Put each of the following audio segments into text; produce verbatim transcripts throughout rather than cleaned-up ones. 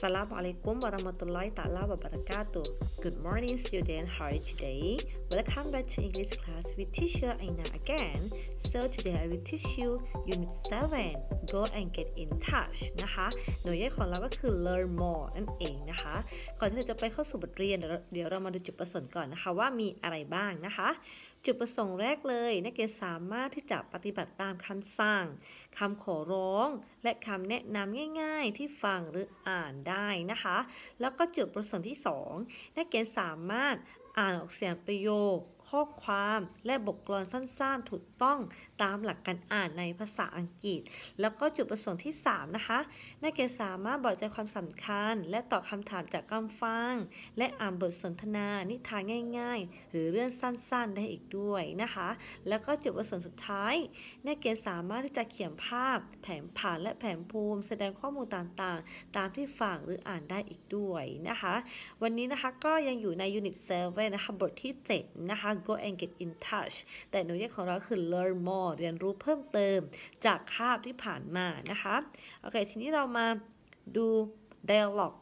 Assalamu alaikum warahmatullahi ta'ala wabarakatuh. Good morning students, how are you today? Welcome back to English class with teacher Aina again. So today I will teach you unit seven. Go and get in touch นะคะหน่วยย่อยของเราก็คือ learn more นั่นเองนะคะก่อนที่เราจะไปเข้าสู่บทเรียนเดี๋ยวเรามาดูจุดประสงค์ก่อนนะคะว่ามีอะไรบ้างนะคะจุดประสงค์แรกเลยนักเรียนสามารถที่จะปฏิบัติตามคำสั่งคำขอร้องและคำแนะนำง่ายๆที่ฟังหรืออ่านได้นะคะแล้วก็จุดประสงค์ที่สองนักเรียนสามารถอ่านออกเสียงประโยคข้อความและบทกลอนสั้นๆถูกต้องตามหลักการอ่านในภาษาอังกฤษแล้วก็จุดประสงค์ที่สามนะคะนักเรียนสามารถบอกใจความสำคัญและตอบคำถามจากคำฟังและอ่านบทสนทนานิทานง่ายๆหรือเรื่องสั้นๆได้อีกด้วยนะคะแล้วก็จุดประสงค์สุดท้ายนักเรียนสามารถที่จะเขียนภาพแผนผังและแผนภูมิแสดงข้อมูลต่างๆตามที่ฟังหรืออ่านได้อีกด้วยนะคะวันนี้นะคะก็ยังอยู่ในยูนิตเซเว่นนะคะบทที่เจ็ดนะคะGo and get in touch แต่หน่วยย่อยของเราคือ learn more เรียนรู้เพิ่มเติมจากคาบที่ผ่านมานะคะโอเคทีนี้เรามาดู dialogue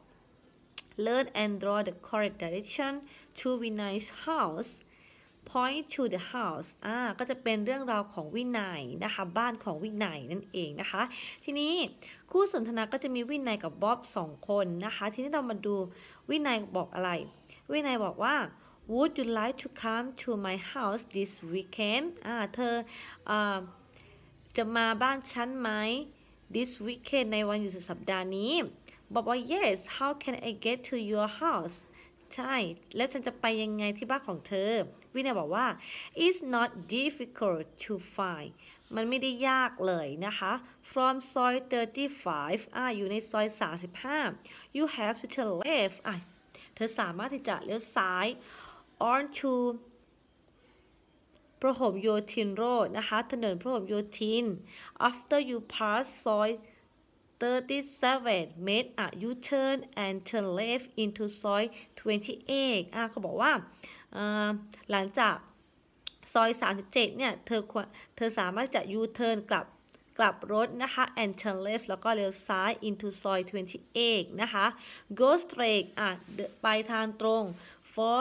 learn and draw the correct direction to Vinay's house point to the house อ่าก็จะเป็นเรื่องราวของวินัยนะคะบ้านของวินัยนั่นเองนะคะทีนี้คู่สนทนาก็จะมีวินัยกับบ๊อบสองคนนะคะทีนี้เรามาดูวินัยบอกอะไรวินัยบอกว่าWould you like to come to my house this weekend อ่าเธออ่าจะมาบ้านฉันไหม this weekend ในวันหยุดสุดสัปดาห์นี้บอกว่า yes how can I get to your house ใช่แล้วฉันจะไปยังไงที่บ้านของเธอวินัยบอกว่า it's not difficult to find มันไม่ได้ยากเลยนะคะ from ซอยthirty-fiveอ่าอยู่ในซอยสามสิบห้า you have to turn left อ่ะเธอสามารถที่จะเลี้ยวซ้ายon to พหลโยธิน road นะคะถนนพหลโยธิน after you pass ซอยthirty-seven make a U-turn and turn left into ซอยtwenty-eightอ่ะเขาบอกว่าหลังจากซอยสามสิบเจ็ดเนี่ยเธอควรเธอสามารถจะ U-turn กลับกลับรถนะคะ and turn left แล้วก็เลี้ยวซ้าย into ซอยtwenty-eightนะคะ go straight อ่ะไปทางตรง for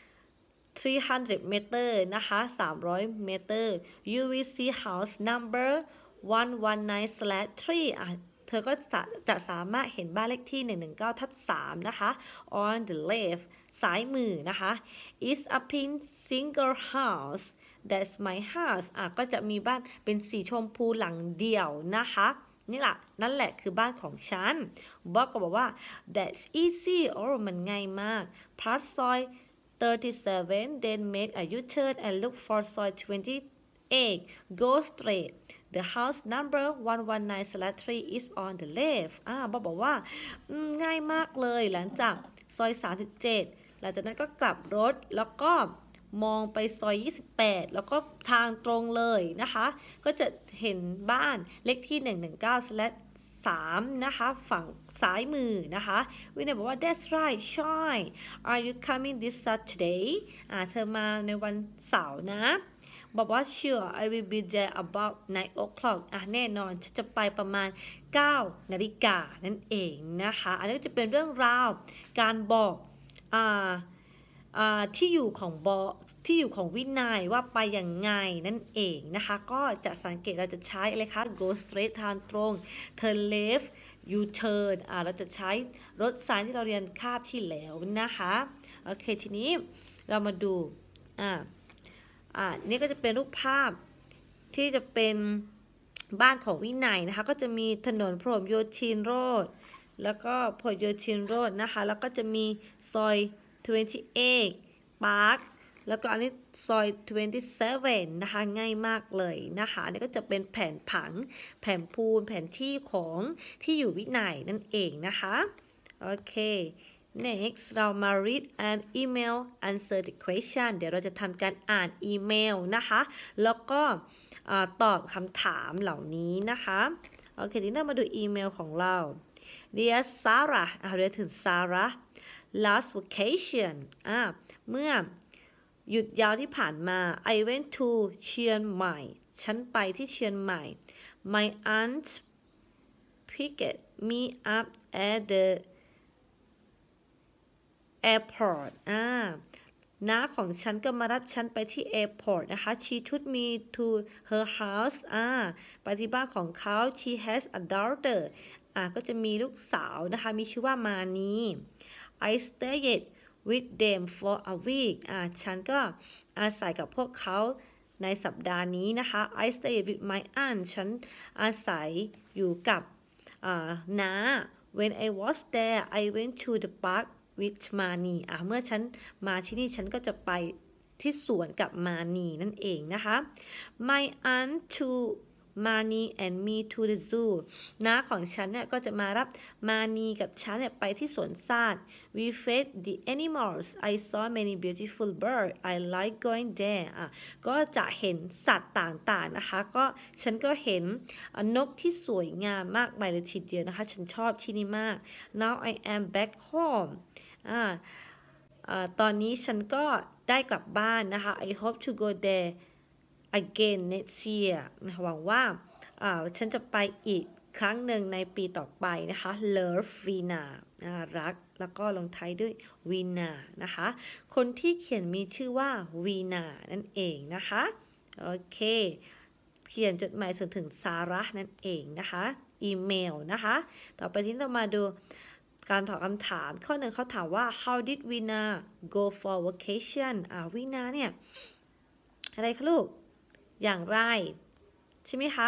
three hundred meter นะคะสามร้อยเมตร you will see house number one nineteen slash three อ่ะเธอก็จะจะสามารถเห็นบ้านเลขที่หนึ่งหนึ่งเก้าทับสามนะคะ on the left ซ้ายมือนะคะ it's a pink single house that's my house อ่ะก็จะมีบ้านเป็นสีชมพูหลังเดี่ยวนะคะนี่แหละนั่นแหละคือบ้านของฉันบอกก็บอกว่า that's easy โอ้มันง่ายมาก พัดซอยthirty-seven then make a U-turn and look for ซอยtwenty-eight go straight the house number one nineteen slash three is on the left อ่าบอกบอกว่าง่ายมากเลยหลังจากซอยสามสิบเจ็ดหลังจากนั้นก็กลับรถแล้วก็มองไปซอยยี่สิบแปดแล้วก็ทางตรงเลยนะคะก็จะเห็นบ้านเลขที่หนึ่งหนึ่งเก้า slash สามนะคะฝั่งซ้ายมือนะคะวินัยบอกว่า that's right ใช่ are you coming this Saturday อ่าเธอมาในวันเสาร์นะบอกว่า sure I will be there about nine o'clock อ่ะแน่นอนฉันจะไปประมาณเก้านาฬิกานั่นเองนะคะอันนี้ก็จะเป็นเรื่องราวการบอกอ่าอ่าที่อยู่ของบอที่อยู่ของวินัยว่าไปอย่างไงนั่นเองนะคะก็จะสังเกตเราจะใช้อะไรคะ go straight ทางตรง turn left U-turn อ่าเราจะใช้รถสายที่เราเรียนคาบที่แล้วนะคะโอเคทีนี้เรามาดูอ่าอ่านี่ก็จะเป็นรูปภาพที่จะเป็นบ้านของวินัยนะคะก็จะมีถนนพหลโยธิน road แล้วก็พหลโยธิน road นะคะแล้วก็จะมีซอยtwenty-eight parkแล้วก็อันนี้ซอยtwenty-sevenนะคะง่ายมากเลยนะคะอันนี้ก็จะเป็นแผนผังแผนภูมิแผนที่ของที่อยู่วินัยนั่นเองนะคะโอเค next เรามา read an email answer the question เดี๋ยวเราจะทำการอ่านอีเมลนะคะแล้วก็ตอบคำถามเหล่านี้นะคะโอเคทีนี้เรามาดูอีเมลของเรา Dear Sarah อ่ะเรียกถึง Sarah last vacation อ่ะเมื่อหยุดยาวที่ผ่านมา I went to เชียงใหม่ฉันไปที่เชียงใหม่ My aunt picked me up at the airport อ่าน้าของฉันก็มารับฉันไปที่ airport นะคะ she took me to her house อ่าไปที่บ้านของเขา she has a daughter อ่าก็จะมีลูกสาวนะคะมีชื่อว่ามานี I stayed with them for a week อ่าฉันก็อาศัยกับพวกเขาในสัปดาห์นี้นะคะ I stayed with my aunt ฉันอาศัยอยู่กับน้า when I was there I went to the park with มานีอ่ะเมื่อฉันมาที่นี่ฉันก็จะไปที่สวนกับมานีนั่นเองนะคะ my aunt to มานี and me to the zoo น้าของฉันเนี่ยก็จะมารับมานีกับฉันเนี่ยไปที่สวนสัตว์ we fed the animals I saw many beautiful birds I like going there อ่ะก็จะเห็นสัตว์ต่างๆนะคะก็ฉันก็เห็นนกที่สวยงามมากมายเลยทีเดียวนะคะฉันชอบที่นี่มาก now I am back home อ่าตอนนี้ฉันก็ได้กลับบ้านนะคะ I hope to go there again next year หวังว่าฉันจะไปอีกครั้งหนึ่งในปีต่อไปนะคะ love Vina รักแล้วก็ลงท้ายด้วย Vina นะคะคนที่เขียนมีชื่อว่า Vina นั่นเองนะคะโอเคเขียนจดหมายส่งถึงซาร่านั่นเองนะคะอีเมลนะคะต่อไปที่เรามาดูการตอบคำถามข้อหนึ่งเขาถามว่า how did Vina go for vacation อ่าวินาเนี่ยอะไรคะลูกอย่างไรใช่ไหมคะ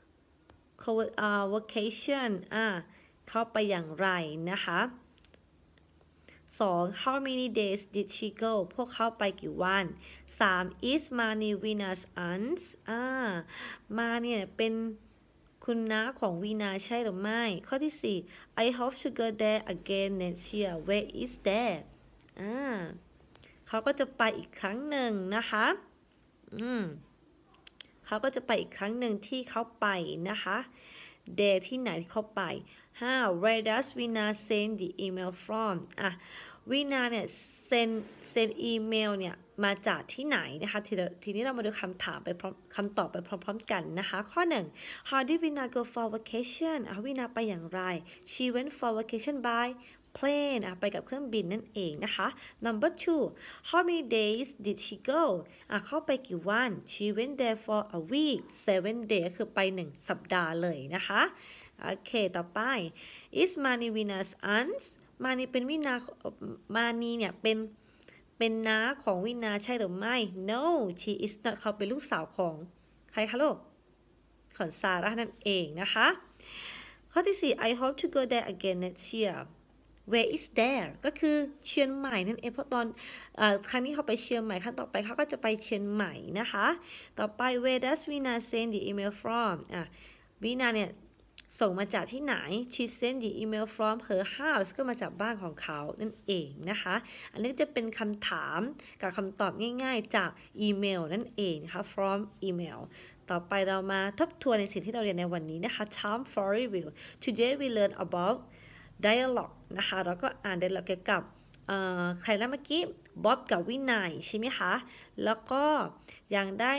vacation อ่าเข้าไปอย่างไรนะคะสอง how many days did she go พวกเขาไปกี่วันสาม is Mani Vina's aunt อ่ามาเนี่ยเป็นคุณน้าของวีนาใช่หรือไม่ข้อที่สี่ I hope to go there again next year where is that อ่าเขาก็จะไปอีกครั้งหนึ่งนะคะอืมเขาก็จะไปอีกครั้งหนึ่งที่เขาไปนะคะ there ที่ไหนที่เขาไปห้า where does Vina send the email from อ่ะวีนาเนี่ยเซ็นเซ็นอีเมลเนี่ยมาจากที่ไหนนะคะทีทีนี้เรามาดูคำถามไปพร้อมคำตอบไปพร้อมๆกันนะคะข้อหนึ่ง How did Vina go for vacation อ่ะวีนาไปอย่างไร She went for vacation by plane อ่ะไปกับเครื่องบินนั่นเองนะคะ Number two How many days did she go อ่ะเข้าไปกี่วัน She went there for a week seven days คือไปหนึ่งสัปดาห์เลยนะคะโอเคต่อไป Is Mani Vina's aunt มานีเป็นวินามานีเนี่ยเป็นเป็นน้าของวินาใช่หรือไม่ No she is not เขาเป็นลูกสาวของใครคะลูกของซาร่านั่นเองนะคะข้อที่สี่ I hope to go there again next year Where is there ก็คือเชียงใหม่นั่นเองเพราะตอนเอ่อครั้งนี้เขาไปเชียงใหม่ครั้งต่อไปเขาก็จะไปเชียงใหม่นะคะต่อไป Where does Vina send the email from อ่ะวินาเนี่ยส่งมาจากที่ไหน She sent the email from her house ก็มาจากบ้านของเขานั่นเองนะคะอันนี้จะเป็นคำถามกับคำตอบง่ายๆจากอีเมลนั่นเองนะคะ from email ต่อไปเรามาทบทวนในสิ่งที่เราเรียนในวันนี้นะคะ Time for review Today we learn about dialogue นะคะแล้วก็อ่าน dialogue เกี่ยวกับใครแล้วเมื่อกี้บ๊อบกับวินัยใช่ไหมคะแล้วก็ยังได้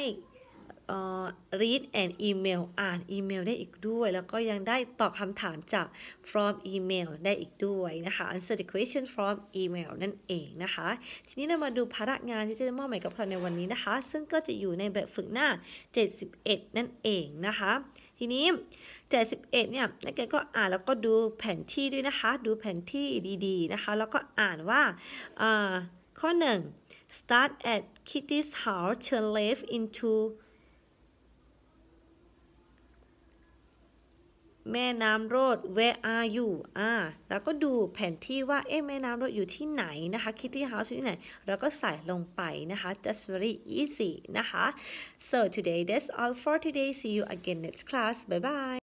read and email อ่านอีเมลได้อีกด้วยแล้วก็ยังได้ตอบคำถามจาก from email ได้อีกด้วยนะคะ answer the question from email นั่นเองนะคะทีนี้เรามาดูภาระงานที่จะมอบหมายกับเราในวันนี้นะคะซึ่งก็จะอยู่ในแบบฝึกหน้าเจ็ดสิบเอ็ดนั่นเองนะคะทีนี้เจ็ดสิบเอ็ดเนี่ยนักเรียนก็อ่านแล้วก็ดูแผนที่ด้วยนะคะดูแผนที่ดีๆนะคะแล้วก็อ่านว่าข้อหนึ่ง start at Kitty's house turn left intoแม่น้ำโรด where are you อ่าแล้วก็ดูแผนที่ว่าเอ๊ะแม่น้ำโรดอยู่ที่ไหนนะคะ Kitty House อยู่ที่ไหนแล้วก็ใส่ลงไปนะคะ that's very easy นะคะ so today that's all for today see you again next class bye bye